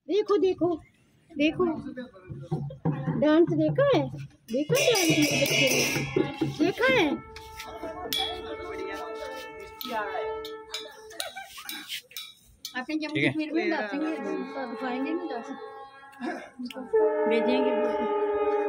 देखो देखो देखो, डांस देखा है, देखा है डांस मेरे बच्चे ने, देखा है। अपने जम्मू कश्मीर में दिखाएंगे ना, भेजेंगे।